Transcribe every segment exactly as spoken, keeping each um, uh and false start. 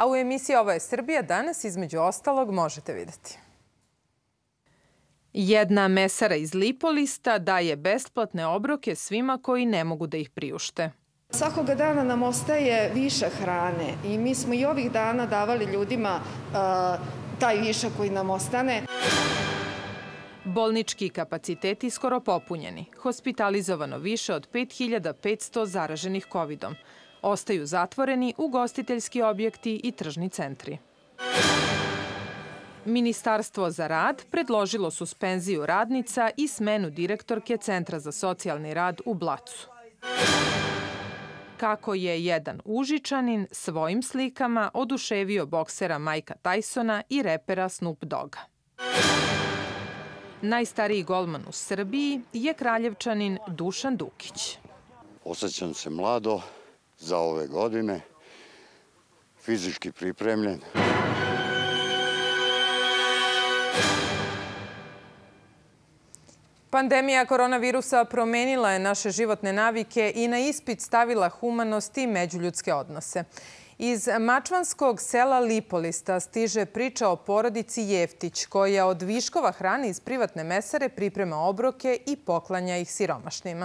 A u emisiji Ovo je Srbija danas između ostalog možete vidjeti. Jedna mesara iz Lipolista daje besplatne obroke svima koji ne mogu da ih priušte. Svakoga dana nam ostaje višak hrane i mi smo i ovih dana davali ljudima taj višak koji nam ostane. Bolnički kapaciteti skoro popunjeni. Hospitalizovano više od pet hiljada petsto zaraženih kovidom. Ostaju zatvoreni ugostiteljski objekti i tržni centri. Ministarstvo za rad predložilo suspenziju radnica i smenu direktorke Centra za socijalni rad u Blacu. Kako je jedan Užičanin svojim slikama oduševio boksera Mikea Tysona i repera Snoop Dogga. Najstariji golman u Srbiji je Kraljevčanin Dušan Dukić. Osjećam se mlado za ove godine, fizički pripremljen. Pandemija koronavirusa promenila je naše životne navike i na ispit stavila humanost i međuljudske odnose. Iz mačvanskog sela Lipolista stiže priča o porodici Jeftić, koja od viškova hrane iz privatne mesare priprema obroke i poklanja ih siromašnima.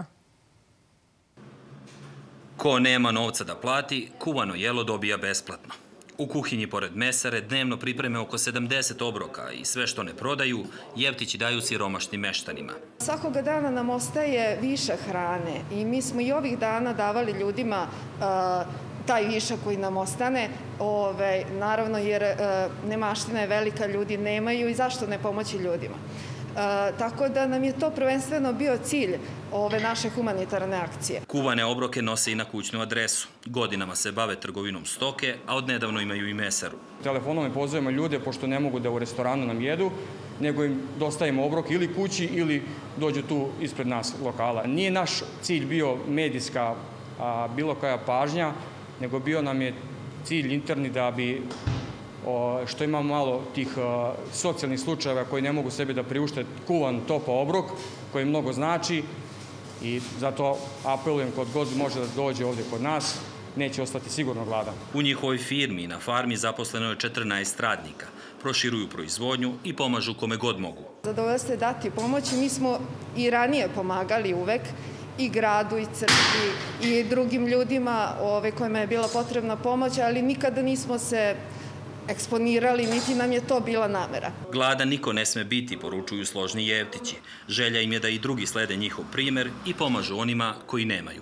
Ko nema novca da plati, kuvano jelo dobija besplatno. U kuhinji pored mesare dnevno pripreme oko sedamdeset obroka i sve što ne prodaju, Jeftići daju siromašnim meštanima. Svakoga dana nam ostaje višak hrane i mi smo i ovih dana davali ljudima taj višak koji nam ostane, naravno jer nemaština je velika, ljudi nemaju i zašto ne pomoći ljudima. Tako da nam je to prvenstveno bio cilj ove naše humanitarne akcije. Kuvane obroke nose i na kućnu adresu. Godinama se bave trgovinom stoke, a odnedavno imaju i mesaru. Telefonom mi pozivamo ljude, pošto ne mogu da u restoranu nam jedu, nego im dostavimo obrok ili kući ili dođu tu ispred nas lokala. Nije naš cilj bio medijska bilo koja pažnja, nego bio nam je cilj interni da bi što ima malo tih socijalnih slučajeva koji ne mogu sebi da priušte kuvan topao obrok, koji mnogo znači i zato apelujem kod god može da dođe ovdje kod nas, neće ostati sigurno gladan. U njihovoj firmi i na farmi zaposleno je četrnaest radnika. Proširuju proizvodnju i pomažu kome god mogu. Zadovoljstvo je dati pomoć. Mi smo i ranije pomagali uvek i gradu, i crkvi, i drugim ljudima kojima je bila potrebna pomoć, ali nikada nismo se eksponirali, niti nam je to bila namera. Gladan niko ne sme biti, poručuju složni Jeftići. Želja im je da i drugi slede njihov primer i pomažu onima koji nemaju.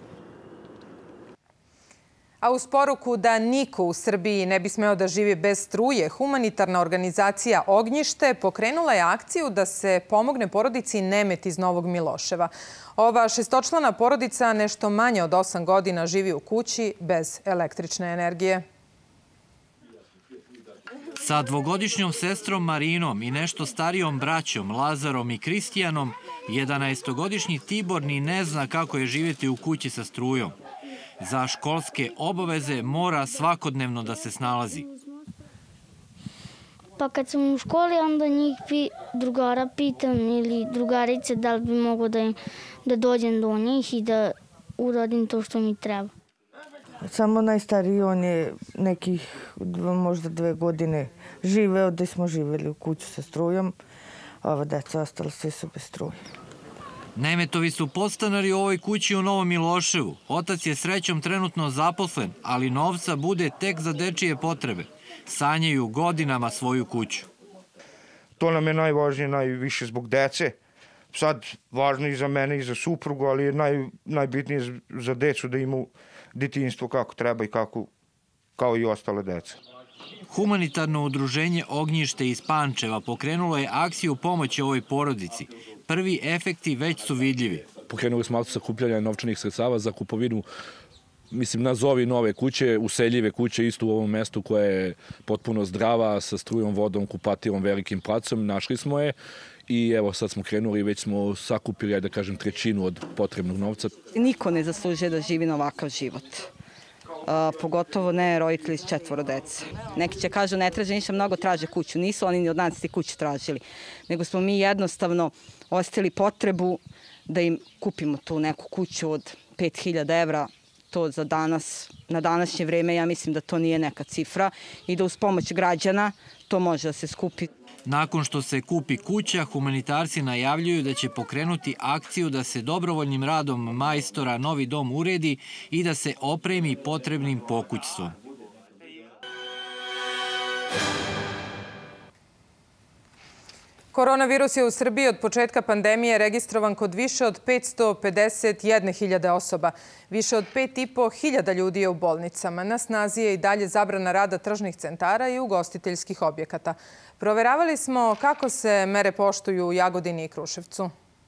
A uz poruku da niko u Srbiji ne bi smeo da živi bez struje, humanitarna organizacija Ognjište pokrenula je akciju da se pomogne porodici Nemet iz Novog Miloševa. Ova šestočlana porodica nešto manje od osam godina živi u kući bez električne energije. Sa dvogodišnjom sestrom Marinom i nešto starijom braćom Lazarom i Kristijanom, jedanaestogodišnji Tibor ni ne zna kako je živjeti u kući sa strujom. Za školske obaveze mora svakodnevno da se snalazi. Pa kad sam u školi, onda njih drugara pitam ili drugarice da li bi mogo da dođem do njih i da uradim to što mi treba. Samo najstariji, on je nekih možda dve godine živeo, gde smo živjeli u kuću sa strujom. Ova deca ostala, svi su bez struje. Nemetovi su podstanari u ovoj kući u Novom Miloševu. Otac je srećom trenutno zaposlen, ali novca bude tek za dečije potrebe. Sanjaju godinama svoju kuću. To nam je najvažnije, najviše zbog dece. Sad važno i za mene i za suprugu, ali je najbitnije za decu da imaju detinjstvo kako treba i kao i ostale dece. Humanitarno udruženje Ognjište iz Pančeva pokrenulo je akciju pomoći ovoj porodici. Prvi efekti već su vidljivi. Pokrenuli smo akciju sakupljanja novčanih sredstava za kupovinu, mislim, nazovi nove kuće, useljive kuće isto u ovom mestu koja je potpuno zdrava, sa strujom, vodom, kupativom, velikim placom. Našli smo je i evo sad smo krenuli i već smo sakupili, da kažem, trećinu od potrebnog novca. Niko ne zaslužuje da živi na ovakav život. Pogotovo ne roditelji s četvoro dece. Neki će kažu ne traže ništa, mnogo traže kuću. Nisu oni ni od nas ti kuću tražili. Nego smo mi jednostavno ostavili potrebu da im kupimo tu neku kuću od pet hiljada evra. to za danas, na današnje vreme, ja mislim da to nije neka cifra i da uz pomoć građana to može da se skupi. Nakon što se kupi kuća, humanitarci najavljuju da će pokrenuti akciju da se dobrovoljnim radom majstora novi dom uredi i da se opremi potrebnim pokućstvom. Koronavirus je u Srbiji od početka pandemije registrovan kod više od petsto pedeset jedne hiljade osoba. Više od pet i po hiljada ljudi je u bolnicama. Na snazi je i dalje zabrana rada tržnih centara i ugostiteljskih objekata. Proveravali smo kako se mere poštuju u Jagodini i Kruševcu.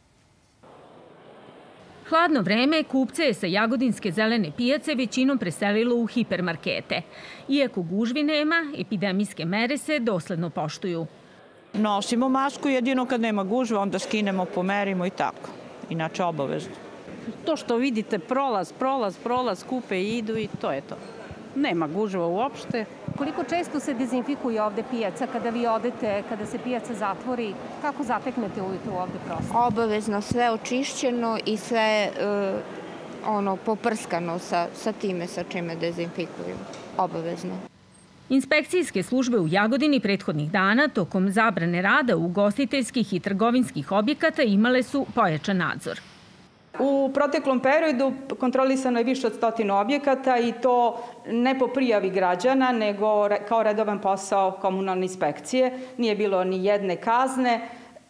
Hladno vreme kupce je sa jagodinske zelene pijace većinom preselilo u hipermarkete. Iako gužvi nema, epidemijske mere se dosledno poštuju. Nosimo masku, jedino kad nema gužve, onda skinemo, pomerimo i tako. Inače obavezno. To što vidite, prolaz, prolaz, prolaz, kupe i idu i to je to. Nema gužva uopšte. Koliko često se dezinfikuje ovde pijaca kada vi odete, kada se pijaca zatvori? Kako zateknete ujutru ovde prostor? Obavezno, sve očišćeno i sve ono poprskano sa, sa time sa čime dezinfikuju. Obavezno. Inspekcijske službe u Jagodini prethodnih dana tokom zabrane rada ugostiteljskih i trgovinskih objekata imale su pojačan nadzor. U proteklom periodu kontrolisano je više od stotinu objekata i to ne po prijavi građana, nego kao redovan posao komunalne inspekcije. Nije bilo ni jedne kazne.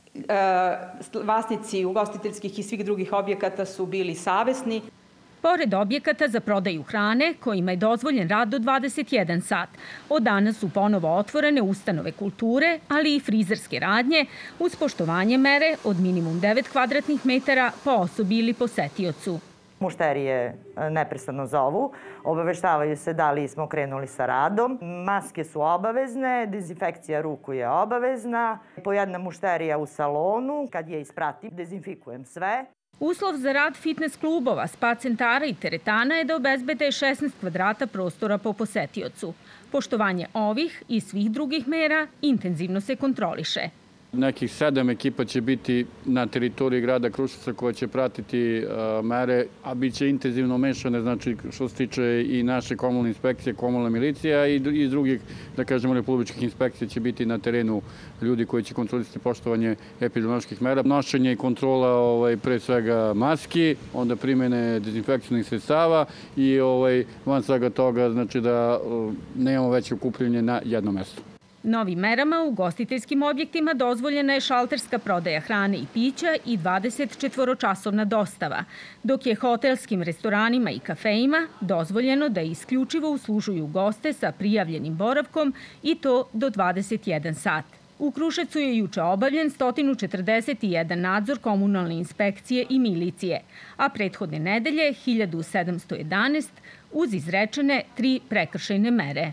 Vlasnici ugostiteljskih i svih drugih objekata su bili savesni. Pored objekata za prodaju hrane, kojima je dozvoljen rad do dvadeset jedan sat, od danas su ponovo otvorene ustanove kulture, ali i frizerske radnje, uz poštovanje mere od minimum devet kvadratnih metara po osobi ili posetiocu. Mušterije neprestano zovu, obaveštavaju se da li smo krenuli sa radom. Maske su obavezne, dezinfekcija ruku je obavezna. Po jedna mušterija u salonu, kad je ispratim, dezinfikujem sve. Uslov za rad fitness klubova, spa centara i teretana je da obezbede šesnaest kvadrata prostora po posetiocu. Poštovanje ovih i svih drugih mera intenzivno se kontroliše. Nekih sedam ekipa će biti na teritoriji grada Kruševca koja će pratiti mere, a bit će intenzivno mešane, znači što se tiče i naše komunalne inspekcije, komunalna milicija i iz drugih, da kažemo, republičkih inspekcija će biti na terenu ljudi koji će kontrolisati poštovanje epidemioloških mera. Nošenje i kontrola ovaj, pre svega maski, onda primene dezinfekcijnih sredstava i ovaj, van svega toga znači da nemamo veće okupljanje na jednom mestu. Novim merama u ugostiteljskim objektima dozvoljena je šalterska prodaja hrane i pića i dvadeset četvoročasovna dostava, dok je hotelskim restoranima i kafejima dozvoljeno da isključivo uslužuju goste sa prijavljenim boravkom i to do dvadeset jedan sat. U Kruševcu je juče obavljen sto četrdeset jedan nadzor komunalne inspekcije i milicije, a prethodne nedelje hiljadu sedamsto jedanaest uz izrečene tri prekršajne mere.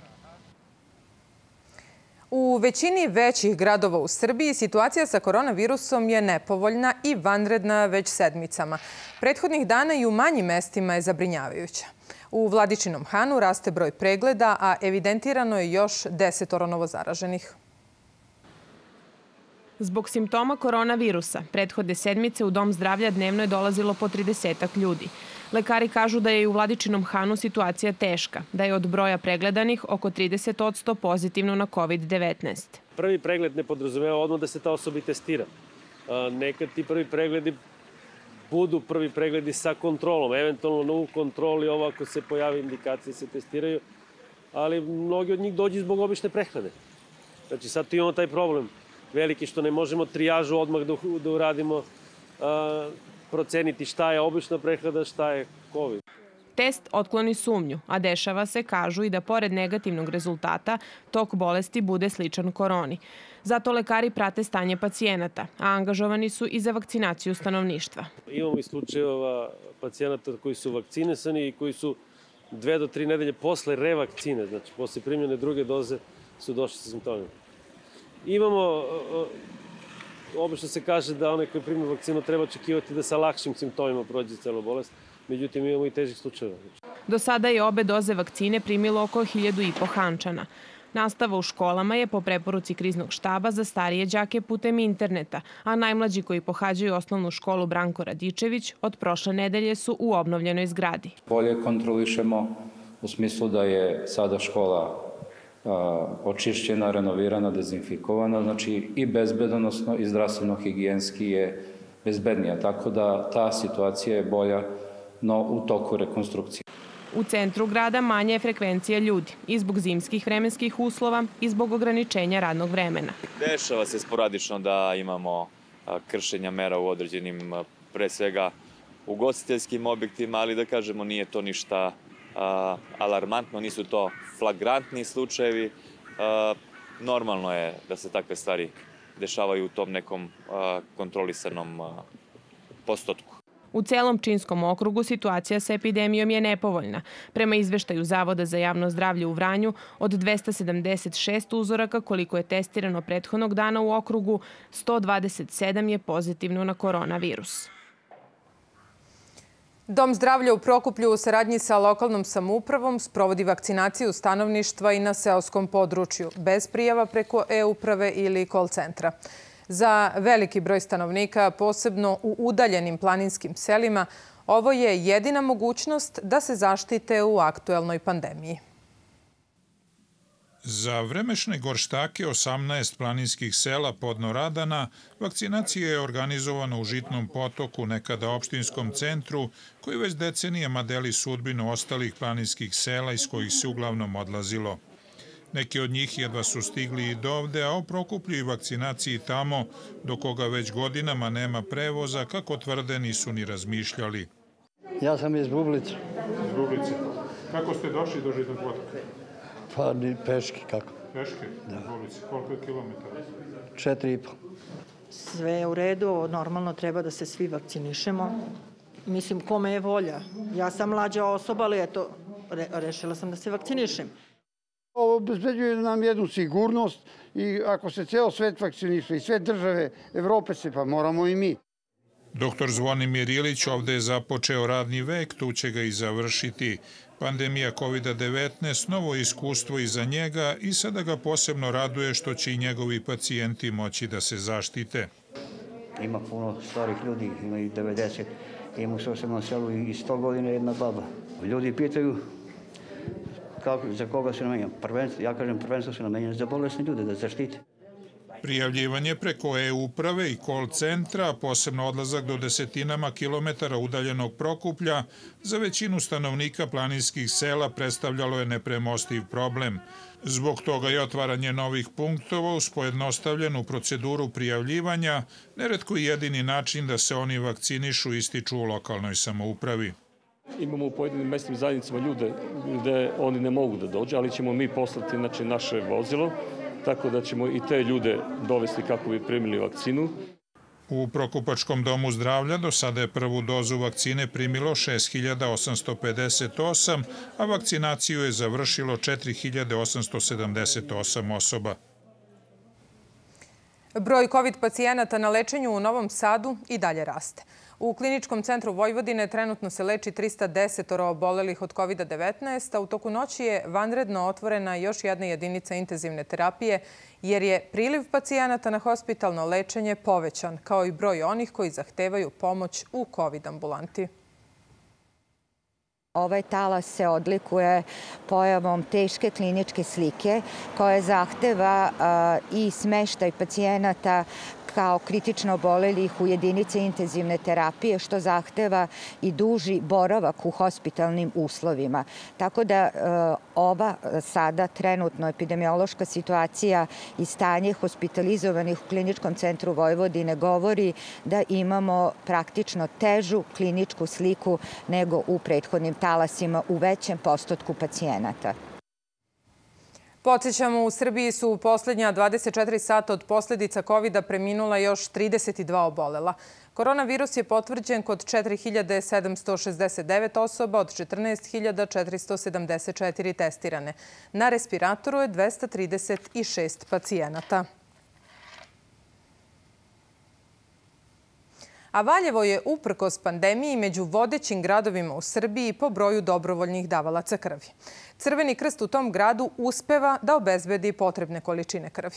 U većini većih gradova u Srbiji situacija sa koronavirusom je nepovoljna i vanredna već sedmicama. Prethodnih dana i u manjim mestima je zabrinjavajuća. U Vladičinom Hanu raste broj pregleda, a evidentirano je još desetoro novozaraženih. Zbog simptoma koronavirusa, prethodne sedmice u Dom zdravlja dnevno je dolazilo po tridesetak ljudi. Lekari kažu da je i u Vladičinom Hanu situacija teška, da je od broja pregledanih oko trideset posto pozitivno na kovid devetnaest. Prvi pregled ne podrazumeva odmah da se ta osoba i testira. Nekad ti prvi pregledi budu prvi pregledi sa kontrolom, eventualno u kontroli ovo ako se pojavi indikacije se testiraju, ali mnogi od njih dođu zbog obične prehlade. Znači sad tu imamo taj problem veliki što ne možemo trijažu odmah da uradimo, proceniti šta je obična prehlada, šta je COVID. Test otkloni sumnju, a dešava se, kažu, i da pored negativnog rezultata tok bolesti bude sličan koroni. Zato lekari prate stanje pacijenata, a angažovani su i za vakcinaciju stanovništva. Imamo i slučajeva pacijenata koji su vakcinisani i koji su dve do tri nedelje posle revakcine, znači posle primljene druge doze su došli sa simptomima. Imamo, obično se kaže da onaj koji primi vakcinu treba očekivati da sa lakšim simptomima prođe celu bolest, međutim imamo i težih slučajeva. Do sada je obe doze vakcine primilo oko hiljadu i po Hančana. Nastava u školama je po preporuci kriznog štaba za starije đake putem interneta, a najmlađi koji pohađaju osnovnu školu Branko Radičević od prošle nedelje su u obnovljenoj zgradi. Bolje kontrolišemo u smislu da je sada škola očišćena, renovirana, dezinfikovana, znači i bezbedonosno i zdravstveno-higijenski je bezbednija, tako da ta situacija je bolja, no u toku rekonstrukcije. U centru grada manja je frekvencija ljudi i zbog zimskih vremenskih uslova i zbog ograničenja radnog vremena. Dešava se sporadično da imamo kršenja mera u određenim, pre svega, ugostiteljskim objektima, ali da kažemo nije to ništa alarmantno, nisu to flagrantni slučajevi. Normalno je da se takve stvari dešavaju u tom nekom kontrolisanom postotku. U celom Pčinjskom okrugu situacija sa epidemijom je nepovoljna. Prema izveštaju Zavoda za javno zdravlje u Vranju, od dvesta sedamdeset šest uzoraka koliko je testirano prethodnog dana u okrugu, sto dvadeset sedam je pozitivno na koronavirus. Dom zdravlja u Prokuplju u saradnji sa lokalnom samoupravom sprovodi vakcinaciju stanovništva i na seoskom području, bez prijava preko e-uprave ili call centra. Za veliki broj stanovnika, posebno u udaljenim planinskim selima, ovo je jedina mogućnost da se zaštite u aktuelnoj pandemiji. Za vremešne gorštake osamnaest planinskih sela podno Radana vakcinacija je organizovana u Žitnom potoku, nekada opštinskom centru, koji već decenijama deli sudbinu ostalih planinskih sela iz kojih se uglavnom odlazilo. Neki od njih jedva su stigli i dovde, a o Prokuplju i vakcinaciji tamo, do koga već godinama nema prevoza, kako tvrde, nisu ni razmišljali. Ja sam iz Bublice. Iz Bublice. Kako ste došli do Žitnog potoka? Pa peški, kako? Peški? Da. Bublice. Koliko je kilometara? Četiri i po. Sve je u redu, normalno treba da se svi vakcinišemo. Mislim, kome je volja. Ja sam mlađa osoba, ali eto, rešila sam da se vakcinišem. Ovo obezbeđuje nam jednu sigurnost i ako se ceo svet vakciniše i sve države Evrope se, pa moramo i mi. Doktor Zvonimir Ilić ovde je započeo radni vek, tu će ga i završiti. Pandemija kovid devetnaest, novo iskustvo i za njega i sada ga posebno raduje što će i njegovi pacijenti moći da se zaštite. Ima puno starih ljudi, ima i devedeset, ima u sosednom selu i sto godina jedna baba. Ljudi pitaju za koga se namenja. Ja kažem prvenstvo se namenja za bolesne ljude, da zaštite. Prijavljivanje preko e-uprave i call centra, posebno odlazak do desetinama kilometara udaljenog Prokuplja, za većinu stanovnika planinskih sela predstavljalo je nepremostiv problem. Zbog toga je otvaranje novih punktova uz pojednostavljenu proceduru prijavljivanja, neretko i jedini način da se oni vakcinišu, ističu u lokalnoj samoupravi. Imamo u pojedinim mesnim zajednicama ljude gde oni ne mogu da dođu, ali ćemo mi poslati znači, naše vozilo, tako da ćemo i te ljude dovesti kako bi primili vakcinu. U Prokupačkom domu zdravlja do sada je prvu dozu vakcine primilo šest hiljada osamsto pedeset osam, a vakcinaciju je završilo četiri hiljade osamsto sedamdeset osam osoba. Broj kovid pacijenata na lečenju u Novom Sadu i dalje raste. U Kliničkom centru Vojvodine trenutno se leči trista deset obolelih od kovid devetnaest, a u toku noći je vanredno otvorena još jedna jedinica intenzivne terapije, jer je priliv pacijenata na hospitalno lečenje povećan, kao i broj onih koji zahtevaju pomoć u kovid ambulanti. Ovaj talas se odlikuje pojavom teške kliničke slike koja zahteva i smeštaj pacijenata kao kritično obolelih u jedinice intenzivne terapije, što zahteva i duži boravak u hospitalnim uslovima. Tako da ova sada trenutno epidemiološka situacija i stanje hospitalizovanih u Kliničkom centru Vojvodine govori da imamo praktično težu kliničku sliku nego u prethodnim talasima u većem postotku pacijenata. Podsjećamo, u Srbiji su u poslednja dvadeset četiri sata od posljedica kovida preminula još trideset dva obolela. Koronavirus je potvrđen kod četiri hiljade sedamsto šezdeset devet osoba od četrnaest hiljada četiristo sedamdeset četiri testirane. Na respiratoru je dvesta trideset šest pacijenata. A Valjevo je, uprkos pandemiji, među vodećim gradovima u Srbiji po broju dobrovoljnih davalaca krvi. Crveni krst u tom gradu uspeva da obezbedi potrebne količine krvi.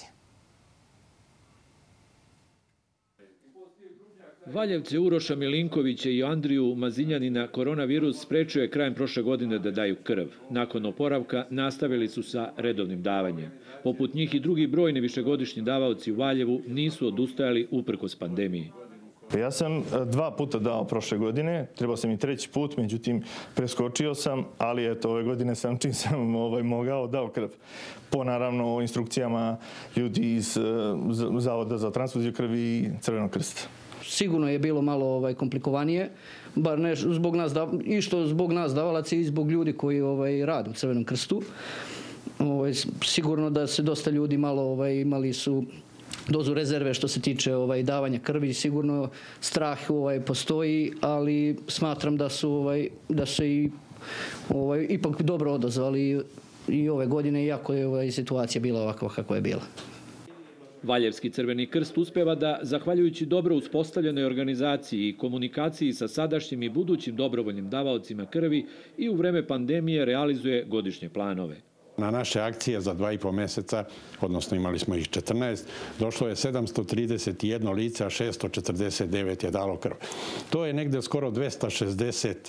Valjevce Uroša Milinkovića i Andriju Mazinjanina koronavirus sprečio je krajem prošle godine da daju krv. Nakon oporavka nastavili su sa redovnim davanjem. Poput njih i drugi brojni višegodišnji davaoci u Valjevu nisu odustajali uprkos pandemiji. Ja sam dva puta dao prošle godine, trebao sam i treći put, međutim preskočio sam, ali eto ove godine sam čim sam ovaj, mogao dao krv. Po naravno instrukcijama ljudi iz Zavoda za transfuziju krvi i Crvenog krsta. Sigurno je bilo malo ovaj, komplikovanije, bar ne zbog nas, i što zbog nas davalaca i zbog ljudi koji ovaj, rade u Crvenom krstu. Ovaj, sigurno da se dosta ljudi malo ovaj, imali su dozu rezerve što se tiče ovaj, davanja krvi. Sigurno strah ovaj, postoji, ali smatram da su, ovaj, da se i, ovaj, ipak dobro odazvali i ove godine, iako je ovaj, situacija bila ovakva kako je bila. Valjevski Crveni krst uspeva da, zahvaljujući dobro uspostavljenoj organizaciji i komunikaciji sa sadašnjim i budućim dobrovoljnim davaocima krvi, i u vreme pandemije realizuje godišnje planove. Na naše akcije za dva i po meseca, odnosno imali smo ih četrnaest, došlo je sedamsto trideset jedno lice, a šesto četrdeset devet je dalo krv. To je negde skoro dvesta šezdeset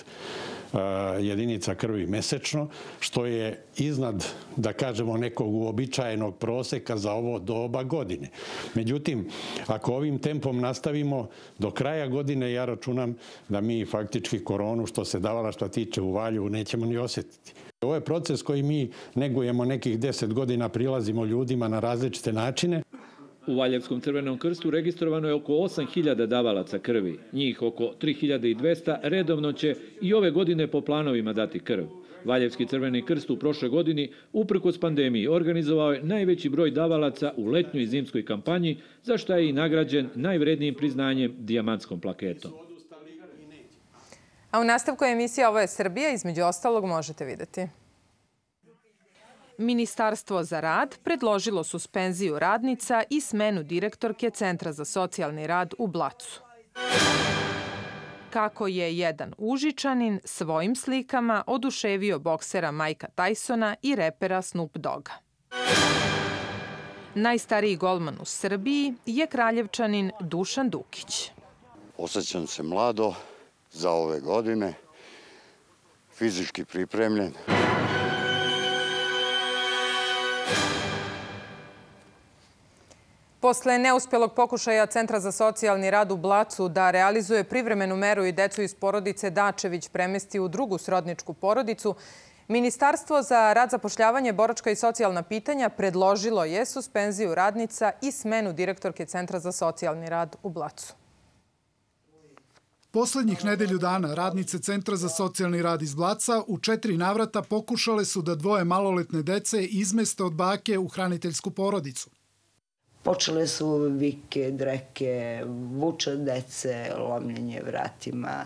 jedinica krvi mesečno, što je iznad, da kažemo, nekog uobičajenog proseka za ovo doba godine. Međutim, ako ovim tempom nastavimo do kraja godine, ja računam da mi faktički koronu, što se davala, što tiče u Valjevu, nećemo ni osjetiti. Ovo je proces koji mi negujemo nekih deset godina, prilazimo ljudima na različite načine. U Valjevskom Crvenom krstu registrovano je oko osam hiljada davalaca krvi. Njih oko tri hiljade dvesta redovno će i ove godine po planovima dati krv. Valjevski Crveni krst u prošle godini, uprkos pandemiji, organizovao je najveći broj davalaca u letnjoj i zimskoj kampanji, za što je i nagrađen najvrednijim priznanjem dijamantskom plaketom. A u nastavku emisije Ovo je Srbija, između ostalog, možete vidjeti. Ministarstvo za rad predložilo suspenziju radnica i smenu direktorke Centra za socijalni rad u Blacu. Kako je jedan Užičanin svojim slikama oduševio boksera Majka Tajsona i repera Snoop Dogga. Najstariji golman u Srbiji je Kraljevčanin Dušan Dukić. Osjećam se mlado za ove godine, fizički pripremljen. Posle neuspjelog pokušaja Centra za socijalni rad u Blacu da realizuje privremenu meru i decu iz porodice Dačević premesti u drugu srodničku porodicu, Ministarstvo za rad, zapošljavanje, boračka i socijalna pitanja predložilo je suspenziju radnica i smenu direktorke Centra za socijalni rad u Blacu. Poslednjih nedelju dana radnice Centra za socijalni rad iz Blaca u četiri navrata pokušale su da dvoje maloletne dece izmeste od bake u hraniteljsku porodicu. Počele su vike, dreke, vuče dece, lomljenje vratima.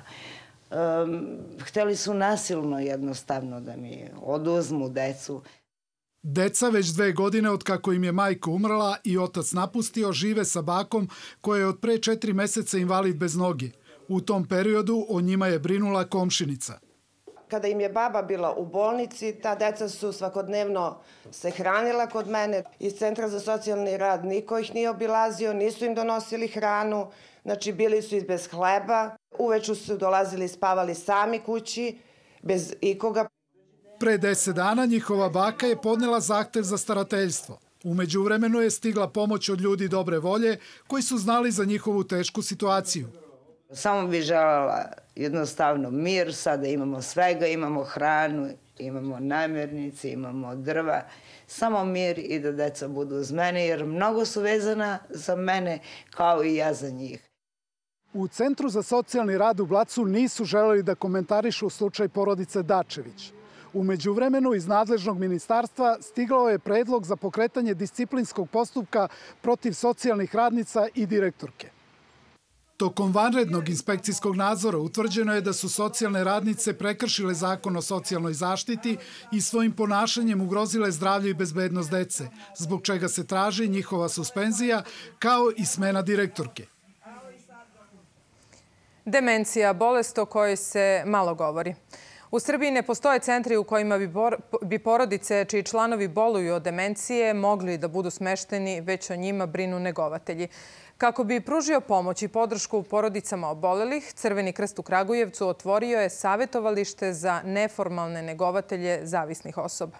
Hteli su nasilno jednostavno da mi oduzmu decu. Deca već dve godine od kako im je majka umrla i otac napustio žive sa bakom koja je od pre četiri meseca invalid bez noge. U tom periodu o njima je brinula komšinica. Kada im je baba bila u bolnici, ta deca su svakodnevno se hranila kod mene. Iz Centra za socijalni rad niko ih nije obilazio, nisu im donosili hranu, znači bili su i bez hleba. Uveče su dolazili i spavali sami kući, bez ikoga. Pre deset dana njihova baka je podnela zahtev za starateljstvo. U međuvremenu je stigla pomoć od ljudi dobre volje koji su znali za njihovu tešku situaciju. Samo bi želela jednostavno mir, sada imamo svega, imamo hranu, imamo namirnice, imamo drva. Samo mir i da deca budu uz mene, jer mnogo su vezana za mene kao i ja za njih. U Centru za socijalni rad u Blacu nisu želeli da komentarišu slučaj porodice Dačević. U međuvremenu iz nadležnog ministarstva stigao je predlog za pokretanje disciplinskog postupka protiv socijalnih radnica i direktorke. Tokom vanrednog inspekcijskog nadzora utvrđeno je da su socijalne radnice prekršile zakon o socijalnoj zaštiti i svojim ponašanjem ugrozile zdravlje i bezbednost dece, zbog čega se traži njihova suspenzija kao i smena direktorke. Demencija, bolest o kojoj se malo govori. U Srbiji ne postoje centri u kojima bi porodice čiji članovi boluju od demencije mogli da budu smešteni, već o njima brinu negovatelji. Kako bi pružio pomoć i podršku porodicama obolelih, Crveni krst u Kragujevcu otvorio je savetovalište za neformalne negovatelje zavisnih osoba.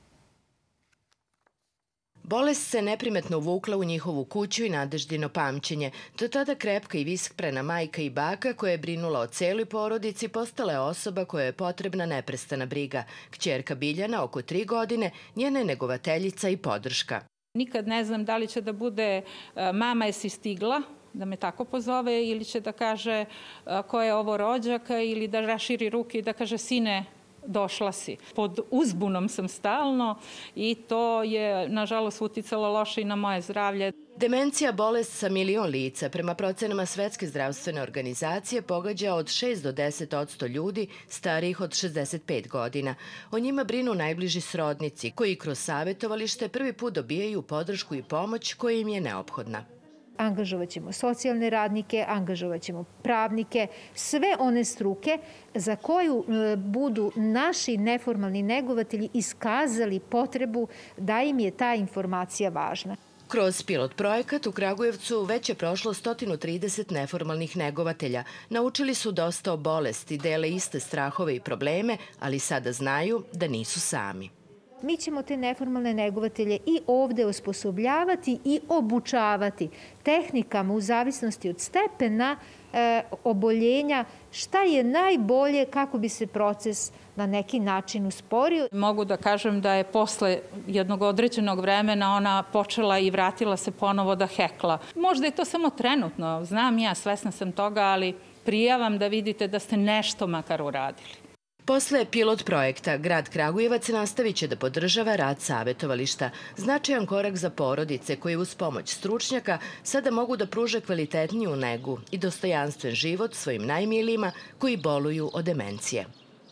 Bolest se neprimetno uvukla u njihovu kuću i nadeždino pamćenje. Do tada krepka i visprena majka i baka koja je brinula o celoj porodici postala je osoba koja je potrebna neprestana briga. Kćerka Biljana, oko tri godine, njena je negovateljica i podrška. Nikad ne znam da li će da bude mama jesi stigla, da me tako pozove, ili će da kaže ko je ovo rođaka, ili da raširi ruke i da kaže sine, došla si. Pod uzbunom sam stalno i to je, nažalost, uticalo loše i na moje zdravlje. Demencija, bolest sa milion lica, prema procenama Svetske zdravstvene organizacije, pogađa od šest do deset odsto ljudi starijih od šezdeset pet godina. O njima brinu najbliži srodnici, koji kroz savetovalište prvi put dobijaju podršku i pomoć koja im je neophodna. Angažovat ćemo socijalne radnike, angažovat ćemo pravnike, sve one struke za koju budu naši neformalni negovatelji iskazali potrebu da im je ta informacija važna. Kroz pilot projekat u Kragujevcu već je prošlo sto trideset neformalnih negovatelja. Naučili su dosta o bolesti, dele iste strahove i probleme, ali sada znaju da nisu sami. Mi ćemo te neformalne negovatelje i ovde osposobljavati i obučavati tehnikama u zavisnosti od stepena e, oboljenja, šta je najbolje kako bi se proces na neki način usporio. Mogu da kažem da je posle jednog određenog vremena ona počela i vratila se ponovo da hekla. Možda je to samo trenutno, znam ja, svesna sam toga, ali prijavam da vidite da ste nešto makar uradili. Posle pilot projekta, grad Kragujevac nastavit će da podržava rad savetovališta. Značajan korak za porodice koje uz pomoć stručnjaka sada mogu da pruže kvalitetniju negu i dostojanstven život svojim najmilijima koji boluju od demencije.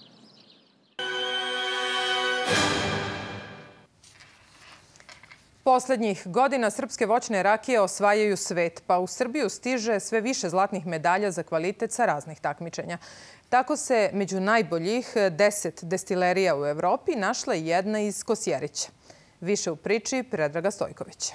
Poslednjih godina srpske voćne rakije osvajaju svet, pa u Srbiju stiže sve više zlatnih medalja za kvalitet sa raznih takmičenja. Tako se među najboljih deset destilerija u Evropi našla jedna iz Kosjerića. Više u priči Predraga Stojkovića.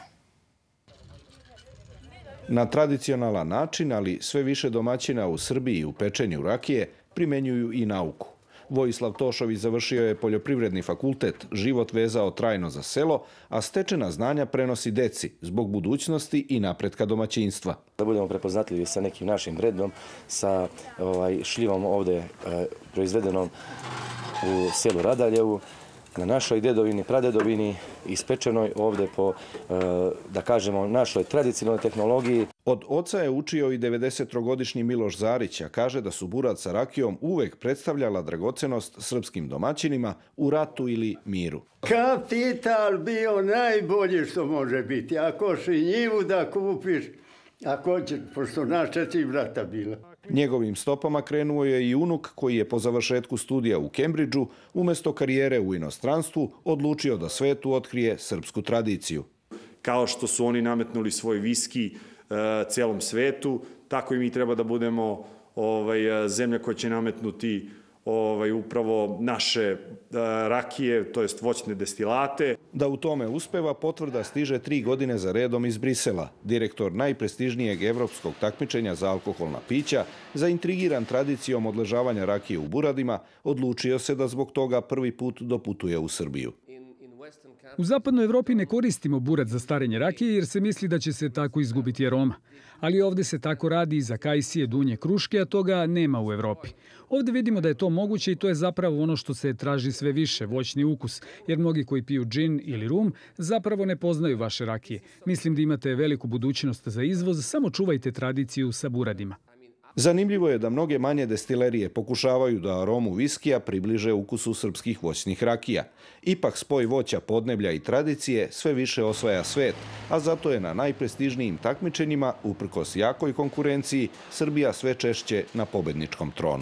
Na tradicionalan način, ali sve više domaćina u Srbiji u pečenju rakije primenjuju i nauku. Vojislav Tošović završio je poljoprivredni fakultet, život vezao trajno za selo, a stečena znanja prenosi deci zbog budućnosti i napretka domaćinstva. Da budemo prepoznatljivi sa nekim našim brendom, sa ovaj, šljivom ovde e, proizvedenom u selu Radaljevu, na našoj dedovini, pradedovini, ispečenoj ovde po, e, da kažemo, našoj tradicionalnoj tehnologiji. Od oca je učio i devedesettrogodišnji Miloš Zarić, a kaže da su burad sa rakijom uvek predstavljala dragocenost srpskim domaćinima u ratu ili miru. Kapital bio najbolji što može biti. Ako si njivu da kupiš, ako će, pošto naš četiri brata bila. Njegovim stopama krenuo je i unuk koji je po završetku studija u Kembridžu, umesto karijere u inostranstvu, odlučio da svetu otkrije srpsku tradiciju. Kao što su oni nametnuli svoj viski celom svetu, tako i mi treba da budemo ovaj, zemlja koja će nametnuti ovaj, upravo naše rakije, to jest voćne destilate. Da u tome uspeva potvrda stiže tri godine za redom iz Brisela. Direktor najprestižnijeg evropskog takmičenja za alkoholna pića, zaintrigiran tradicijom odležavanja rakije u buradima, odlučio se da zbog toga prvi put doputuje u Srbiju. U zapadnoj Evropi ne koristimo burad za starenje rakije jer se misli da će se tako izgubiti aroma. Ali ovde se tako radi i za kajsije, dunje, kruške, a toga nema u Evropi. Ovde vidimo da je to moguće i to je zapravo ono što se traži sve više, voćni ukus, jer mnogi koji piju džin ili rum zapravo ne poznaju vaše rakije. Mislim da imate veliku budućnost za izvoz, samo čuvajte tradiciju sa buradima. Zanimljivo je da mnoge manje destilerije pokušavaju da aromu viskija približe ukusu srpskih voćnih rakija. Ipak spoj voća, podneblja i tradicije sve više osvaja svet, a zato je na najprestižnijim takmičenjima, uprkos jakoj konkurenciji, Srbija sve češće na pobedničkom tronu.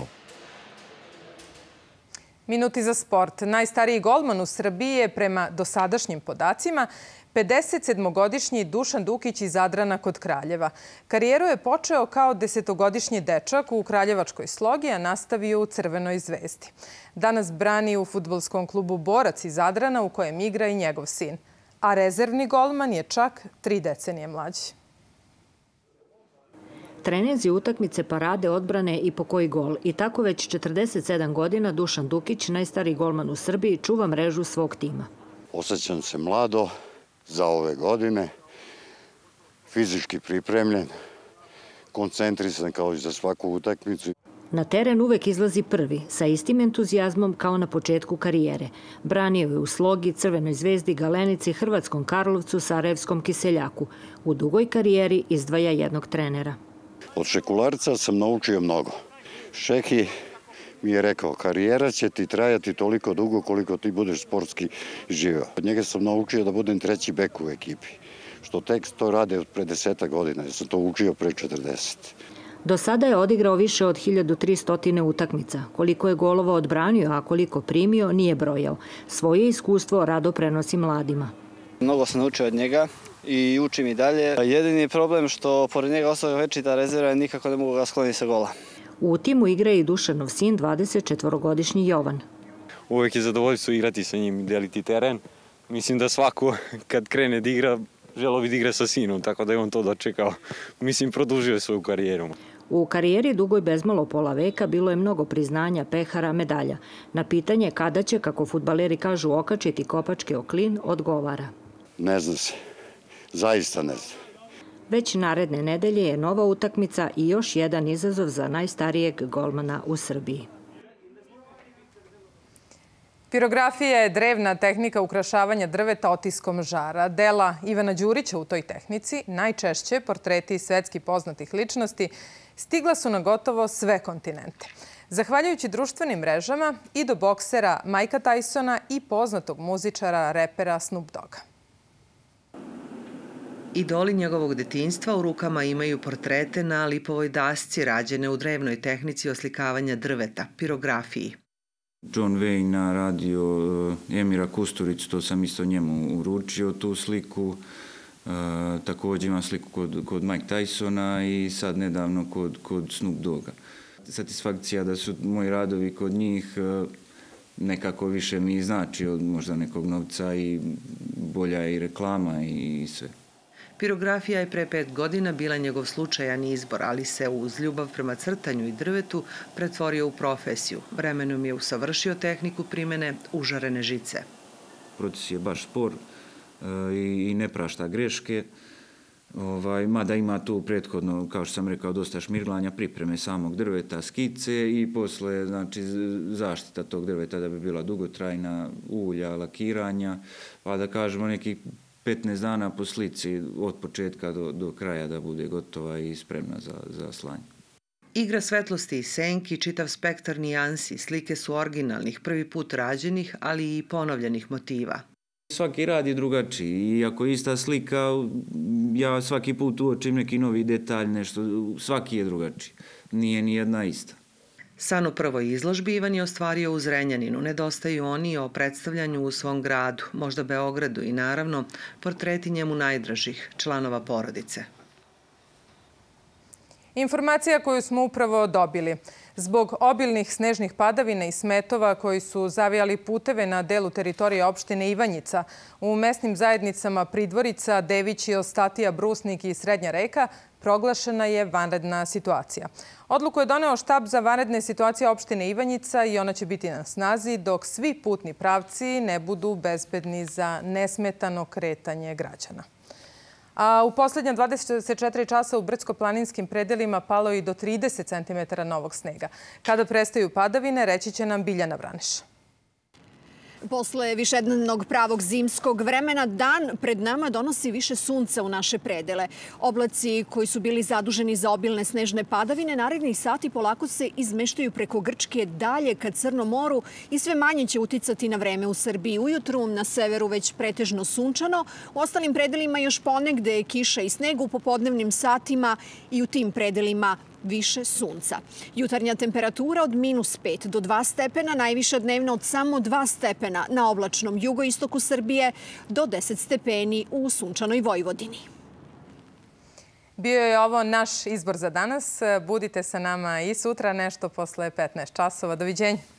Minuti za sport. Najstariji golman u Srbiji je prema dosadašnjim podacima pedesetsedmogodišnji Dušan Dukić iz Zadrana kod Kraljeva. Karijeru je počeo kao desetogodišnji dečak u kraljevačkoj Slogi, a nastavio u Crvenoj zvezdi. Danas brani u fudbalskom klubu Borac iz Zadrana u kojem igra i njegov sin. A rezervni golman je čak tri decenije mlađi. Treninzi, utakmice, parade, odbrane i po koji gol. I tako već četrdeset sedam godina Dušan Dukić, najstariji golman u Srbiji, čuva mrežu svog tima. Osjećam se mlado za ove godine, fizički pripremljen, koncentrisan kao i za svaku utakmicu. Na teren uvek izlazi prvi, sa istim entuzijazmom kao na početku karijere. Branio je u Slogi, Crvenoj zvezdi, Galenici, Hrvatskom Karlovcu, Sarajevskom Kiseljaku. U dugoj karijeri izdvaja jednog trenera. Od Šekularca sam naučio mnogo. Šeki mi je rekao, karijera će ti trajati toliko dugo koliko ti budeš sportski živeo. Od njega sam naučio da budem treći bek u ekipi, što tek to rade od pre deseta godina. Ja sam to učio pre četrdeset. Do sada je odigrao više od hiljadu tristo utakmica. Koliko je golova odbranio, a koliko primio, nije brojao. Svoje iskustvo rado prenosi mladima. Mnogo sam naučio od njega i učim i dalje. Jedini problem što pored njega ostao večita rezerva i nikako ne mogu ga skloniti sa gola. U timu igra i Dušanov sin, dvadesetčetvorogodišnji Jovan. Uvek je zadovoljstvo igrati sa njim i deliti teren. Mislim da svako kad krene da igra, želo bi da igra sa sinom, tako da je on to dočekao. Mislim, produžio svoju karijeru. U karijeri dugoj bezmalo pola veka bilo je mnogo priznanja, pehara, medalja. Na pitanje kada će, kako fudbaleri kažu, okačiti kopački oklin, odgovara. Ne zna se. Zaista ne znam. Već naredne nedelje je nova utakmica i još jedan izazov za najstarijeg golmana u Srbiji. Pirografija je drevna tehnika ukrašavanja drveta otiskom žara. Dela Ivana Đurića u toj tehnici, najčešće portreti svetski poznatih ličnosti, stigla su na gotovo sve kontinente. Zahvaljujući društvenim mrežama i do boksera Mikea Tysona i poznatog muzičara, repera Snoop Dogga. Idoli njegovog detinjstva u rukama imaju portrete na lipovoj dasci rađene u drevnoj tehnici oslikavanja drveta, pirografiji. John Wayne radio Emira Kusturicu, to sam isto njemu uručio tu sliku. E, također imam sliku kod, kod Mike Tysona i sad nedavno kod, kod Snoop Dogga. Satisfakcija da su moji radovi kod njih e, nekako više mi znači od možda nekog novca i bolja je i reklama i sve. Pirografija je pre pet godina bila njegov slučajan izbor, ali se uz ljubav prema crtanju i drvetu pretvorio u profesiju. Vremenom je usavršio tehniku primene užarene žice. Proces je baš spor i ne prašta greške, ovaj, mada ima tu prethodno, kao što sam rekao, dosta šmirglanja, pripreme samog drveta, skice i posle znači, zaštita tog drveta da bi bila dugotrajna, ulja, lakiranja, pa da kažemo neki petnaest dana po slici od početka do, do kraja da bude gotova i spremna za, za slanje. Igra svetlosti i senki, čitav spektar nijansi, slike su originalnih, prvi put rađenih, ali i ponovljenih motiva. Svaki rad je drugačiji i ako je ista slika, ja svaki put uočim neki novi detalj, nešto, svaki je drugačiji. Nije ni jedna ista. San o prvoj izložbi Ivan je ostvario u Zrenjaninu. Nedostaju oni o predstavljanju u svom gradu, možda Beogradu i naravno portreti njemu najdražih, članova porodice. Informacija koju smo upravo dobili. Zbog obilnih snežnih padavina i smetova koji su zavijali puteve na delu teritorije opštine Ivanjica, u mesnim zajednicama Pridvorica, Devići, Ostatija, Brusnik i Srednja Reka, proglašena je vanredna situacija. Odluku je doneo štab za vanredne situacije opštine Ivanjica i ona će biti na snazi dok svi putni pravci ne budu bezbedni za nesmetano kretanje građana. A u posljednja dvadeset četiri časa u brdsko-planinskim predelima palo i do trideset centimetara novog snega. Kada prestaju padavine, reći će nam Biljana Braniša. Posle višednevnog pravog zimskog vremena, dan pred nama donosi više sunca u naše predele. Oblaci koji su bili zaduženi za obilne snežne padavine narednih sati polako se izmeštaju preko Grčke dalje ka Crnom moru i sve manje će uticati na vreme u Srbiji. Ujutru na severu već pretežno sunčano, u ostalim predelima još ponegde kiša i sneg, u popodnevnim satima i u tim predelima više sunca. Jutarnja temperatura od minus pet do dva stepena, najviša dnevna od samo dva stepena na oblačnom jugoistoku Srbije do deset stepeni u sunčanoj Vojvodini. Bio je ovo naš izbor za danas. Budite sa nama i sutra nešto posle petnaest časova. Doviđenja.